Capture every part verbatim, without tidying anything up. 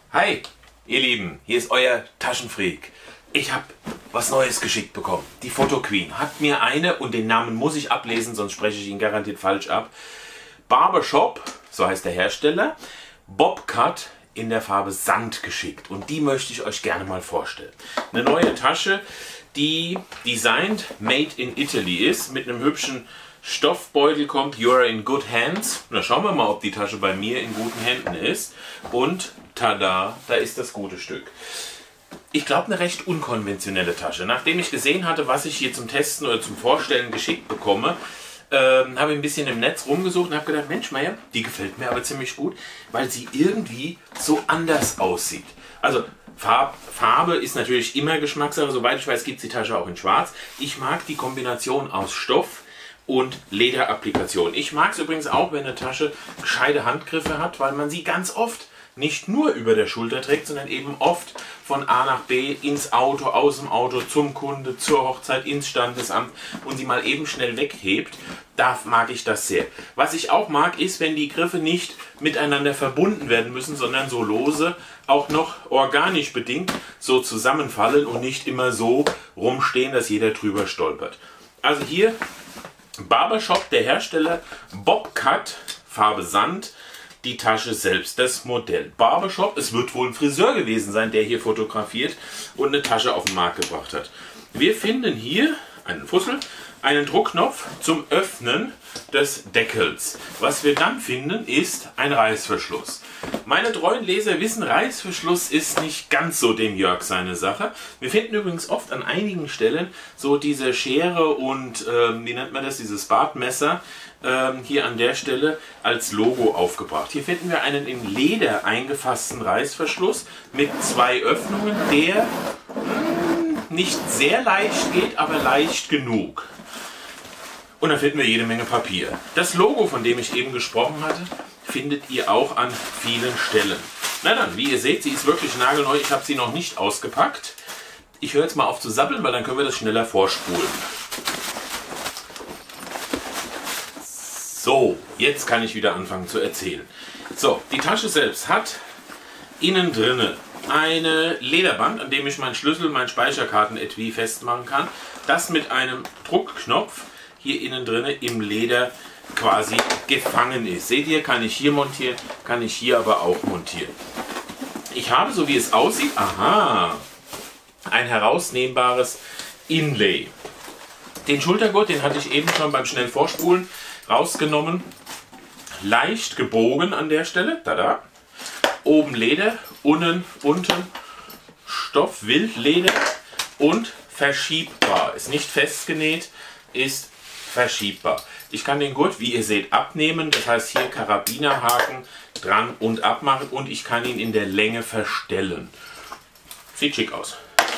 Hi, ihr Lieben, hier ist euer Taschenfreak. Ich habe was Neues geschickt bekommen. Die Photo Queen hat mir eine, und den Namen muss ich ablesen, sonst spreche ich ihn garantiert falsch ab. Barbershop, so heißt der Hersteller, Bobcat in der Farbe Sand geschickt. Und die möchte ich euch gerne mal vorstellen. Eine neue Tasche, die designed, made in Italy ist, mit einem hübschen Stoffbeutel kommt. You're in good hands. Na, schauen wir mal, ob die Tasche bei mir in guten Händen ist. Und tada, da ist das gute Stück. Ich glaube, eine recht unkonventionelle Tasche. Nachdem ich gesehen hatte, was ich hier zum Testen oder zum Vorstellen geschickt bekomme, ähm, habe ich ein bisschen im Netz rumgesucht und habe gedacht, Mensch, Meier, die gefällt mir aber ziemlich gut, weil sie irgendwie so anders aussieht. Also Farb, Farbe ist natürlich immer Geschmackssache. Soweit ich weiß, gibt es die Tasche auch in schwarz. Ich mag die Kombination aus Stoff und Lederapplikation. Ich mag es übrigens auch, wenn eine Tasche gescheite Handgriffe hat, weil man sie ganz oft nicht nur über der Schulter trägt, sondern eben oft von A nach B, ins Auto, aus dem Auto, zum Kunde, zur Hochzeit, ins Standesamt und sie mal eben schnell weghebt. Da mag ich das sehr. Was ich auch mag, ist, wenn die Griffe nicht miteinander verbunden werden müssen, sondern so lose, auch noch organisch bedingt, so zusammenfallen und nicht immer so rumstehen, dass jeder drüber stolpert. Also hier Barbershop, der Hersteller, Bobcat, Farbe Sand, die Tasche selbst, das Modell. Barbershop, es wird wohl ein Friseur gewesen sein, der hier fotografiert und eine Tasche auf den Markt gebracht hat. Wir finden hier einen Fussel, einen Druckknopf zum Öffnen des Deckels. Was wir dann finden, ist ein Reißverschluss. Meine treuen Leser wissen, Reißverschluss ist nicht ganz so dem Jörg seine Sache. Wir finden übrigens oft an einigen Stellen so diese Schere und, ähm, wie nennt man das, dieses Bartmesser, ähm, hier an der Stelle als Logo aufgebracht. Hier finden wir einen in Leder eingefassten Reißverschluss mit zwei Öffnungen, der mh, nicht sehr leicht geht, aber leicht genug. Und dann finden wir jede Menge Papier. Das Logo, von dem ich eben gesprochen hatte, findet ihr auch an vielen Stellen. Na dann, wie ihr seht, sie ist wirklich nagelneu. Ich habe sie noch nicht ausgepackt. Ich höre jetzt mal auf zu sabbeln, weil dann können wir das schneller vorspulen. So, jetzt kann ich wieder anfangen zu erzählen. So, die Tasche selbst hat innen drinne eine Lederband, an dem ich meinen Schlüssel, mein Speicherkarten-Etui festmachen kann. Das mit einem Druckknopf hier innen drinne im Leder quasi gefangen ist. Seht ihr, kann ich hier montieren, kann ich hier aber auch montieren. Ich habe, so wie es aussieht, aha, ein herausnehmbares Inlay. Den Schultergurt, den hatte ich eben schon beim schnellen Vorspulen rausgenommen. Leicht gebogen an der Stelle, tada. Oben Leder, unten, unten Stoff, Wildleder und verschiebbar. Ist nicht festgenäht, ist verschiebbar. Ich kann den Gurt, wie ihr seht, abnehmen. Das heißt, hier Karabinerhaken dran und abmachen. Und ich kann ihn in der Länge verstellen. Sieht schick aus.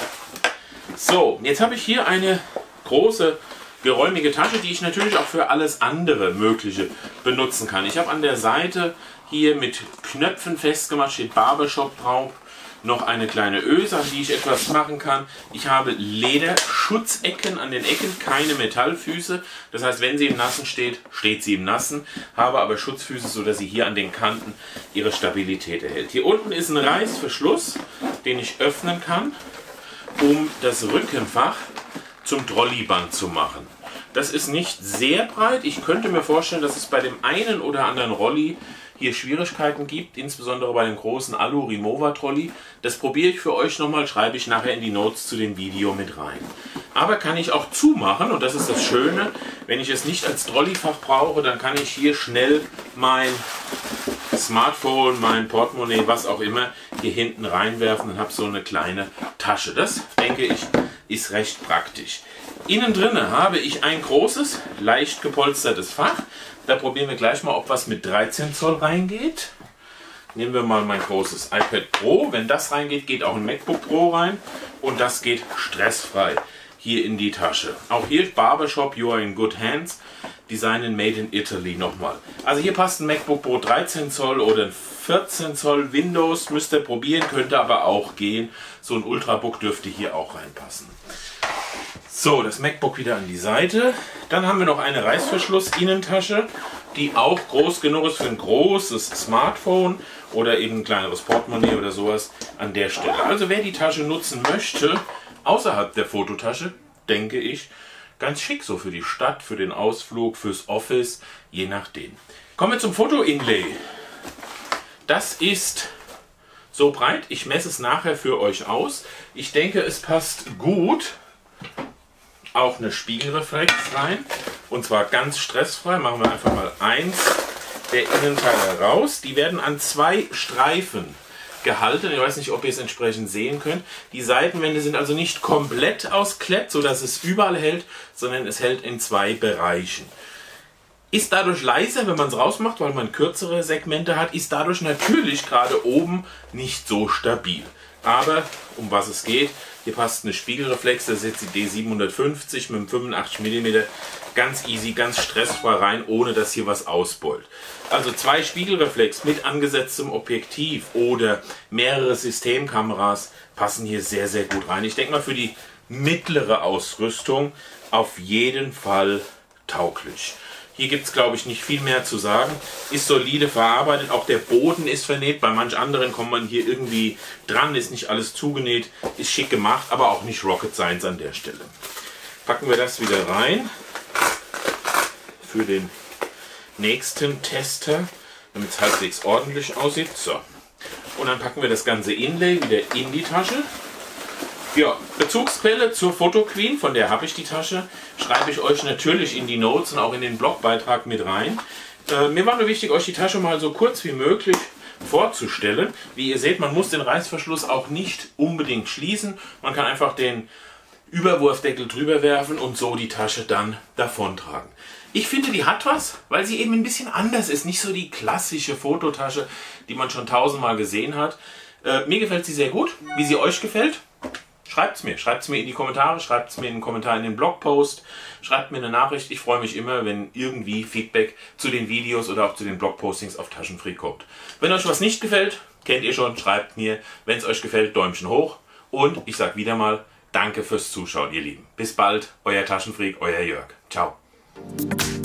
So, jetzt habe ich hier eine große, geräumige Tasche, die ich natürlich auch für alles andere Mögliche benutzen kann. Ich habe an der Seite hier mit Knöpfen festgemacht, steht Barbershop drauf. Noch eine kleine Öse, an die ich etwas machen kann. Ich habe Lederschutzecken an den Ecken, keine Metallfüße. Das heißt, wenn sie im Nassen steht, steht sie im Nassen. Habe aber Schutzfüße, sodass sie hier an den Kanten ihre Stabilität erhält. Hier unten ist ein Reißverschluss, den ich öffnen kann, um das Rückenfach zum Trolleyband zu machen. Das ist nicht sehr breit. Ich könnte mir vorstellen, dass es bei dem einen oder anderen Rolli hier Schwierigkeiten gibt, insbesondere bei dem großen Alu-Remover-Trolley. Das probiere ich für euch nochmal, schreibe ich nachher in die Notes zu dem Video mit rein. Aber kann ich auch zumachen, und das ist das Schöne, wenn ich es nicht als Trolleyfach brauche, dann kann ich hier schnell mein Smartphone, mein Portemonnaie, was auch immer, hier hinten reinwerfen und habe so eine kleine Tasche. Das, denke ich, ist recht praktisch. Innen drinne habe ich ein großes, leicht gepolstertes Fach. Da probieren wir gleich mal, ob was mit dreizehn Zoll reingeht. Nehmen wir mal mein großes iPad Pro. Wenn das reingeht, geht auch ein MacBook Pro rein. Und das geht stressfrei hier in die Tasche. Auch hier Barbershop, you are in good hands. Design and made in Italy nochmal. Also hier passt ein MacBook Pro dreizehn Zoll oder ein vierzehn Zoll Windows. Müsst ihr probieren, könnte aber auch gehen. So ein Ultrabook dürfte hier auch reinpassen. So, das MacBook wieder an die Seite. Dann haben wir noch eine Reißverschluss-Innentasche die auch groß genug ist für ein großes Smartphone oder eben ein kleineres Portemonnaie oder sowas an der Stelle. Also wer die Tasche nutzen möchte, außerhalb der Fototasche, denke ich, ganz schick so für die Stadt, für den Ausflug, fürs Office, je nachdem. Kommen wir zum Foto-Inlay. Das ist so breit, ich messe es nachher für euch aus. Ich denke, es passt gut. Auch eine Spiegelreflex rein. Und zwar ganz stressfrei. Machen wir einfach mal eins der Innenteile raus. Die werden an zwei Streifen gehalten. Ich weiß nicht, ob ihr es entsprechend sehen könnt. Die Seitenwände sind also nicht komplett aus Klett, sodass es überall hält, sondern es hält in zwei Bereichen. Ist dadurch leiser, wenn man es rausmacht, weil man kürzere Segmente hat, ist dadurch natürlich gerade oben nicht so stabil. Aber um was es geht, hier passt eine Spiegelreflex, das ist jetzt die D siebenhundertfünfzig mit einem fünfundachtzig Millimeter, ganz easy, ganz stressfrei rein, ohne dass hier was ausbeult. Also zwei Spiegelreflex mit angesetztem Objektiv oder mehrere Systemkameras passen hier sehr, sehr gut rein. Ich denke mal für die mittlere Ausrüstung auf jeden Fall tauglich. Hier gibt es, glaube ich, nicht viel mehr zu sagen. Ist solide verarbeitet, auch der Boden ist vernäht. Bei manch anderen kommt man hier irgendwie dran, ist nicht alles zugenäht, ist schick gemacht, aber auch nicht Rocket Science an der Stelle. Packen wir das wieder rein für den nächsten Tester, damit es halbwegs ordentlich aussieht. So. Und dann packen wir das ganze Inlay wieder in die Tasche. Ja, Bezugsquelle zur Photo Queen, von der habe ich die Tasche, schreibe ich euch natürlich in die Notes und auch in den Blogbeitrag mit rein. Äh, mir war nur wichtig, euch die Tasche mal so kurz wie möglich vorzustellen. Wie ihr seht, man muss den Reißverschluss auch nicht unbedingt schließen. Man kann einfach den Überwurfdeckel drüber werfen und so die Tasche dann davontragen. Ich finde, die hat was, weil sie eben ein bisschen anders ist. Nicht so die klassische Fototasche, die man schon tausendmal gesehen hat. Äh, mir gefällt sie sehr gut. Wie sie euch gefällt, schreibt es mir. Schreibt es mir in die Kommentare, schreibt es mir in den Kommentar in den Blogpost, schreibt mir eine Nachricht. Ich freue mich immer, wenn irgendwie Feedback zu den Videos oder auch zu den Blogpostings auf Taschenfreak kommt. Wenn euch was nicht gefällt, kennt ihr schon, schreibt mir. Wenn es euch gefällt, Däumchen hoch. Und ich sage wieder mal, danke fürs Zuschauen, ihr Lieben. Bis bald, euer Taschenfreak, euer Jörg. Ciao.